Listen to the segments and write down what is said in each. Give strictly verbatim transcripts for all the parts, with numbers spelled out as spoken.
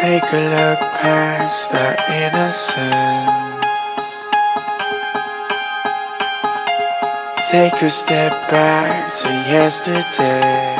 Take a look past our innocence. Take a step back to yesterday.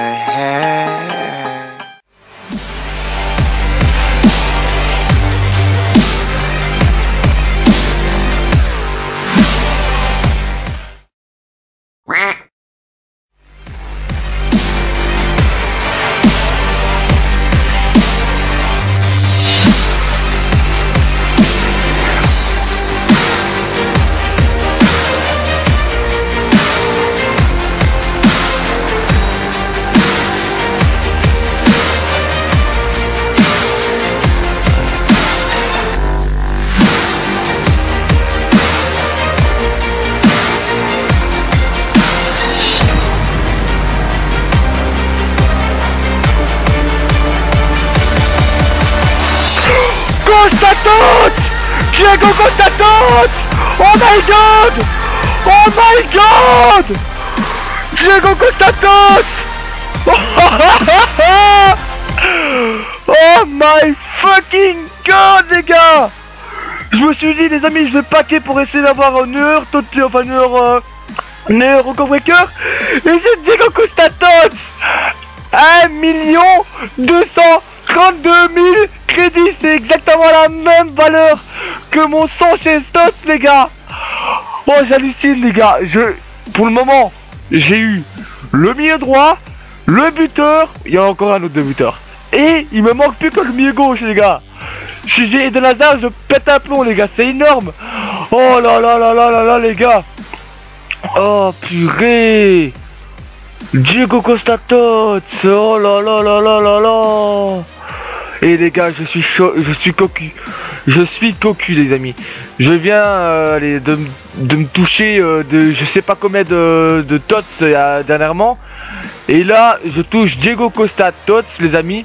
Costa Tots! Diego Costa Tots! Oh my god! Oh my god! Diego Costa Tots! Oh my fucking god, les gars! Je me suis dit, les amis, je vais paquer pour essayer d'avoir un heure, Totti, enfin une heure, euh, une heure record breaker. Et c'est Diego Costa Tots! un million deux cent trente-deux mille crédits, c'est exactement la même valeur que mon Sanchez Tots, les gars. Oh, j'hallucine, les gars. Je, pour le moment, j'ai eu le milieu droit, le buteur, il y a encore un autre de buteur. Et il me manque plus que le milieu gauche, les gars. Si j'ai de Hazard, je pète un plomb, les gars, c'est énorme. Oh là là là là là là, les gars. Oh purée. Diego Costa Tots. Oh là là là là là là. Et les gars, je suis chaud, je suis cocu, je suis cocu, les amis. Je viens euh, allez, de, de me toucher euh, de je sais pas combien de, de Tots euh, dernièrement. Et là, je touche Diego Costa Tots, les amis.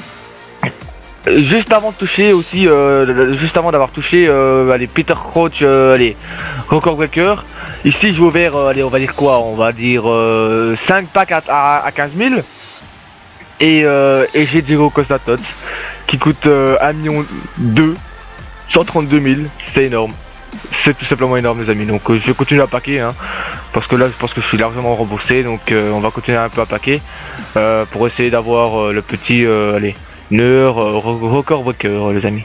Juste avant de toucher aussi, euh, juste avant d'avoir touché euh, allez, Peter Crouch, euh, allez, record breaker. Ici, j'ai ouvert, euh, allez, on va dire quoi? On va dire euh, cinq packs à, à, à quinze mille. Et, euh, et j'ai Diego Costa Tots qui coûte euh, un million deux cent trente-deux mille, c'est énorme. C'est tout simplement énorme, les amis. Donc euh, je vais continuer à paquer, hein, parce que là je pense que je suis largement remboursé. Donc euh, on va continuer un peu à paquer euh, pour essayer d'avoir euh, le petit, euh, allez, une heure euh, record breaker, les amis.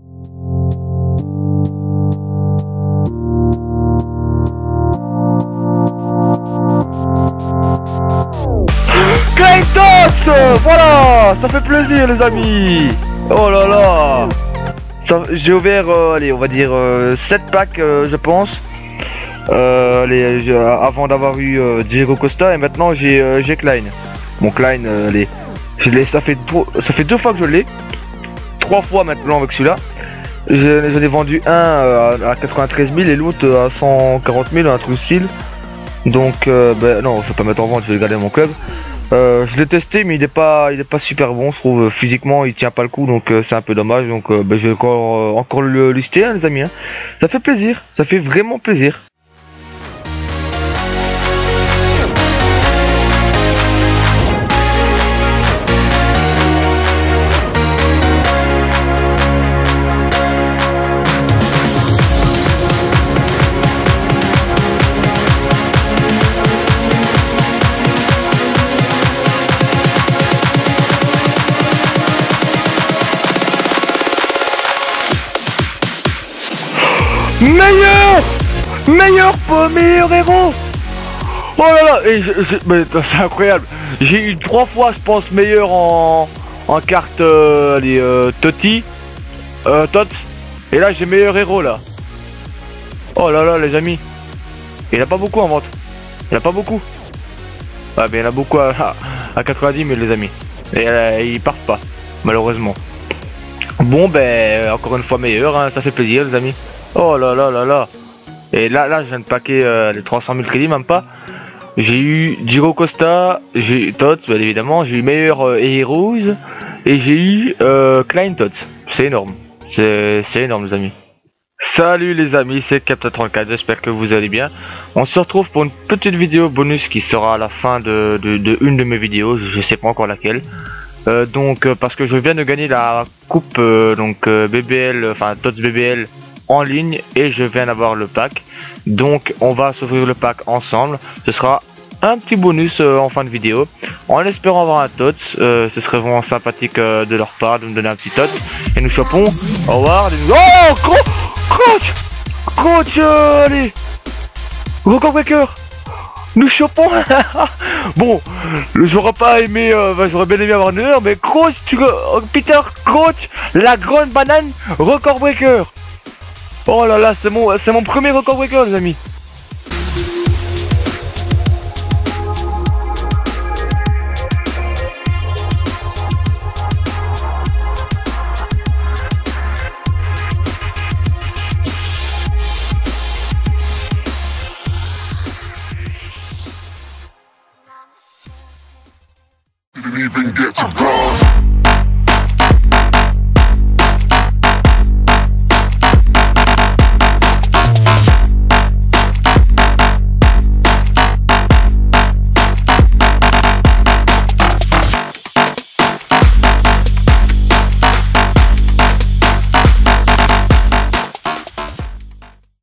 Klein Tots, voilà, ça fait plaisir, les amis. Oh là là. J'ai ouvert, euh, allez, on va dire euh, sept packs, euh, je pense, euh, allez, je, avant d'avoir eu euh, Diego Costa, et maintenant j'ai euh, j'ai Klein. Mon Klein, euh, allez, je l'ai, ça fait ça fait deux fois que je l'ai, trois fois maintenant avec celui-là. J'en ai vendu un euh, à quatre-vingt-treize mille et l'autre à cent quarante mille, un truc style. Donc, euh, ben non, je vais pas mettre en vente, je vais le garder à mon club. Euh, je l'ai testé, mais il est pas, il est pas super bon, je trouve. Physiquement, il tient pas le coup, donc euh, c'est un peu dommage. Donc, euh, ben, je vais encore, euh, encore le lister, hein, les amis. Hein. Ça fait plaisir, ça fait vraiment plaisir. Meilleur Meilleur meilleur héros. Oh là là. Et je, je, mais c'est incroyable. J'ai eu trois fois, je pense, meilleur en, en carte euh, allez, euh, Totti euh, Tots. Et là j'ai meilleur héros là. Oh là là, les amis. Il n'y en a pas beaucoup en vente. Il n'y en a pas beaucoup. Ah mais il y en a beaucoup à, à quatre-vingt-dix mille, les amis. Et euh, ils partent pas, malheureusement. Bon ben encore une fois meilleur, hein, ça fait plaisir, les amis. Oh là là là là. Et là, là, je viens de paquer euh, les trois cent mille crédits, même pas. J'ai eu Diego Costa, j'ai eu Tots, bien évidemment, j'ai eu meilleur euh, Heroes, et j'ai eu euh, Klein Tots. C'est énorme. C'est énorme, les amis. Salut les amis, c'est Captain trente-quatre, j'espère que vous allez bien. On se retrouve pour une petite vidéo bonus qui sera à la fin de, de, de une de mes vidéos, je sais pas encore laquelle. Euh, donc euh, parce que je viens de gagner la coupe euh, donc euh, B B L, enfin Tots B B L en ligne et je viens d'avoir le pack. Donc on va s'ouvrir le pack ensemble. Ce sera un petit bonus euh, en fin de vidéo. En espérant avoir un Tots, euh, ce serait vraiment sympathique euh, de leur part de me donner un petit Tots. Et nous chopons. Au revoir. Oh, coach, coach, euh, allez, record breaker. Nous chopons. Bon, j'aurais pas aimé, euh, bah, j'aurais bien aimé avoir une heure, mais coach, tu, oh, Peter, coach, la grande banane, record breaker. Oh là là, c'est mon, c'est mon premier record breaker, les amis.